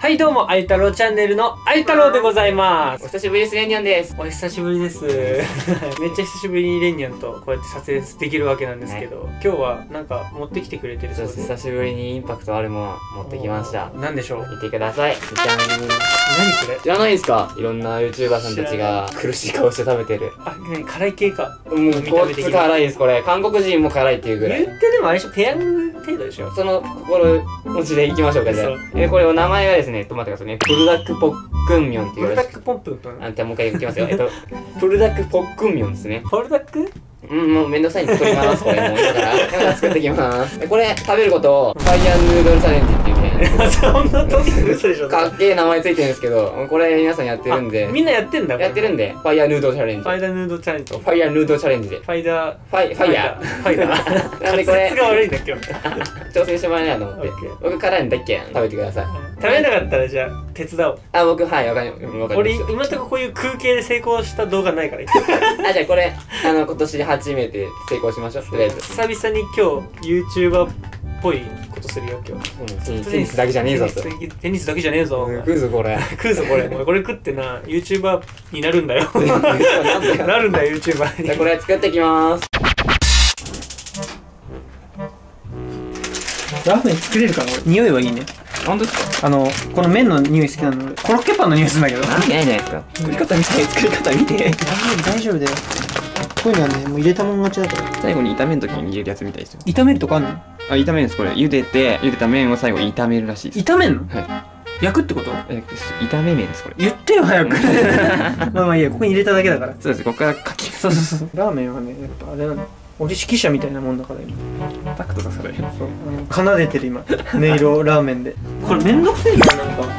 はいどうも、あゆ太郎チャンネルのあゆ太郎でございます。 お久しぶりです、レンニャンです。 お久しぶりです。めっちゃ久しぶりにレンニャンとこうやって撮影できるわけなんですけど、今日はなんか持ってきてくれてるそうです。 久しぶりにインパクトあるもの持ってきました。 なんでしょう。 見てください。じゃん。 何それ。 知らないですか？いろんな YouTuber さんたちが苦しい顔して食べてる。 あ、ね、辛い系か。 もうこっち辛いです、これ。韓国人も辛いっていうぐらい。 言ってでもあれでしょ、ペヤング程度でしょ。 その心持ちでいきましょうか、じゃあ。これお名前がですね、待ってくださいね。プルダックポックンミョンっていう。 プルダックポンプンプン。 じゃあもう一回いきますよ。プルダックポックンミョンですね。 プルダック？ もうめんどくさいに作ります、これ。もう今から作ってきます。これ食べることを、ファイヤーヌードルチャレンジっていうね。 そんな時嘘でしょ。 かっけえ名前ついてるんですけど、これ皆さんやってるんで。 みんなやってんだ。 やってるんで、ファイヤーヌードルチャレンジ。 ファイヤーヌードルチャレンジ。 ファイヤーヌードルチャレンジで。 ファイヤー。 ファイヤー。 ファイヤー。 なんでこれ。 滑舌が悪いんだ今日。 挑戦してもらえないなと思って。僕辛いんだっけ食べてください。 食べなかったらじゃあ手伝おう。 あ、僕、はい、わかりました。 俺、今んとここういう空系で成功した動画ないから。 あ、じゃあこれ、今年初めて成功しましょう。とりあえず。 久々に今日、YouTuber っぽいことするよ、今日。 テニスだけじゃねえぞ。 テニスだけじゃねえぞ。 食うぞ、これ。 食うぞ、これ。これ食ってな、YouTuber になるんだよ。なるんだよ、YouTuber に。 じゃあこれ作ってきまーす。 ラーメン作れるかな、俺。匂いはいいね。 本当ですか？ この麺の匂い好きなの俺。コロッケパンの匂いするんだけど。 なんでないじゃないですか。作り方見て、作り方見て。 大丈夫だよ。こういうのはね、もう入れたもん勝ちだから。 最後に炒めるときに入れるやつみたいですよ。 炒めるとかあんの？ あ、炒めるんです、これ。茹でた麺を最後に炒めるらしいです。 炒めんの？ はい。 焼くってこと？ 炒め麺です、これ。 言ってよ、早く。まあまあいいや、ここに入れただけだから。 そうです、ここからかき。 そう。ラーメンはね、やっぱあれなの。俺指揮者みたいなもんだから今。 タクトさ、それ。そう。 奏でてる今。音色ラーメンで。これめんどくせえな、なんか。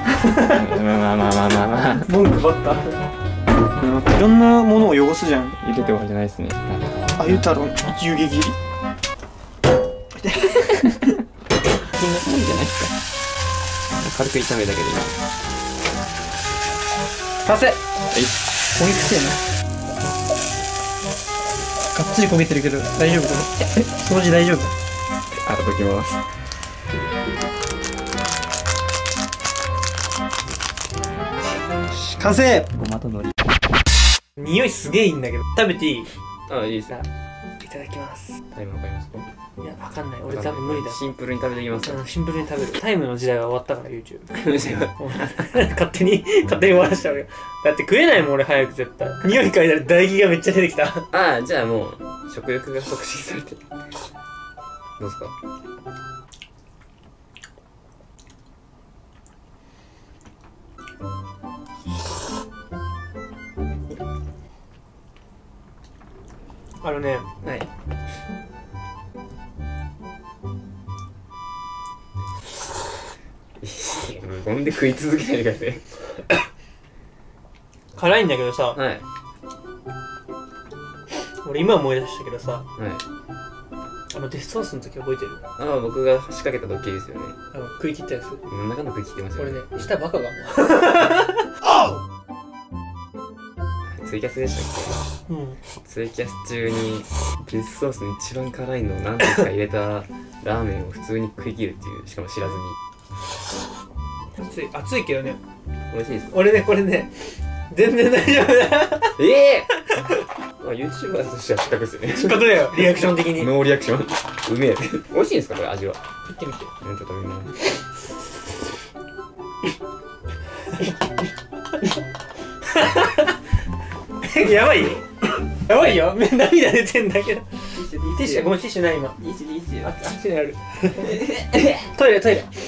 まあ。 文句ばっか。いろんなものを汚すじゃん。 入れて終わりじゃないですね。 あゆ太郎の湯気切り。 こんなもんじゃないですか。軽く炒めるだけでいい。 完成。 はい。 焦げくせえな。がっつり焦げてるけど大丈夫これ。掃除大丈夫？ あときます。 完成。 ごまと海苔。 匂いすげえいいんだけど。食べていい？ あ、いいですね。 いただきます。 タイムわかりますか？ いや、わかんない。俺多分無理だ。 シンプルに食べていきます。 シンプルに食べる。タイムの時代は終わったから、YouTube。勝手に終わらしちゃうよ。だって食えないもん、俺早く絶対。匂い嗅いだら唾液がめっちゃ出てきた。 ああ、じゃあもう、食欲が促進されてる。どうですか？ あのね、 はい。飲んで食い続けないでください。 辛いんだけどさ、 はい。 俺今思い出したけどさ、 はい。 デスソースの時覚えてる？ ああ、僕が仕掛けたドッキリですよね。 食い切ったやつ。 中の食い切ってましたよね。 俺ね、舌バカがもツイキャスでしたっけ？ツイキャス中にデスソースに一番辛いのを何個か入れたラーメンを普通に食い切るっていう、しかも知らずに。 熱いけどね。 美味しいですか？ 俺ね、これね、全然大丈夫だ。 まあ YouTuber としては失格ですよね。 失格だよ、リアクション的に。 ノーリアクション。うめえ。美味しいんですかこれ、味は。 食ってみて。 ちょっと食べます。 やばいよ。やばいよ。涙出てんだけど。ティッシュ、ごめん、ティッシュない今。 ティッシュ。 あっちにある。トイレ。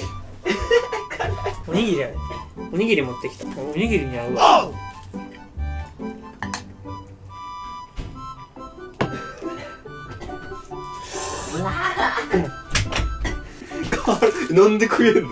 おにぎりある。おにぎり持ってきた。おにぎりに合うわ。 なんで食えんの？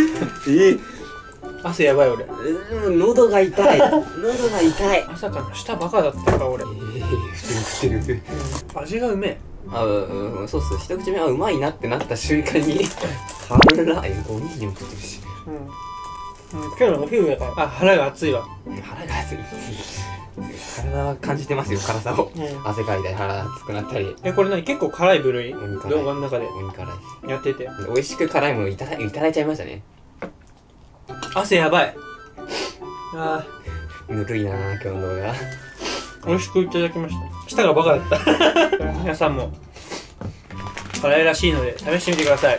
汗やばい俺。 喉が痛い。 まさかの舌バカだったか俺。 普通に食ってる。 味がうめえ。 そうっす。一口目はうまいなってなった瞬間に辛い。おにぎりも食ってるし。 今日のお昼だから。腹が熱いわ。 腹が熱い。体は感じてますよ、辛さを。汗かいたり腹熱くなったり。 これ何？結構辛い部類？動画の中で鬼辛い。 やってて。 美味しく辛いものいただいちゃいましたね。 汗やばい。あぬるいなぁ、今日の動画。 美味しくいただきました。舌がバカだった皆さんも辛いらしいので試してみてください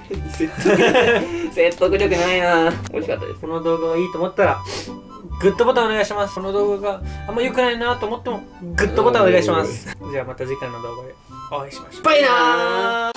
説得力ないなぁ。美味しかったです。 この動画がいいと思ったらグッドボタンお願いします。この動画があんま良くないなと思ってもグッドボタンお願いします。じゃあまた次回の動画でお会いしましょう。バイなー。